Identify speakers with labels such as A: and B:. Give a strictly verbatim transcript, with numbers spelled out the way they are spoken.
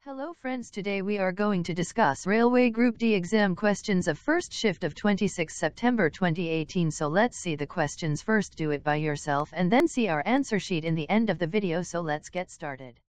A: Hello friends, today we are going to discuss Railway Group D exam questions of first shift of twenty-sixth September twenty eighteen. So let's see the questions first, do it by yourself and then see our answer sheet in the end of the video. So let's get started.